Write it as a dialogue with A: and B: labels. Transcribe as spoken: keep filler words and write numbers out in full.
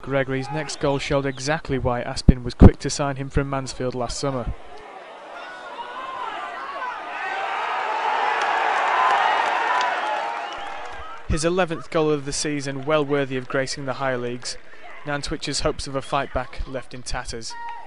A: Gregory's next goal showed exactly why Aspin was quick to sign him from Mansfield last summer. His eleventh goal of the season, well worthy of gracing the higher leagues. Nantwich's hopes of a fight back left in tatters.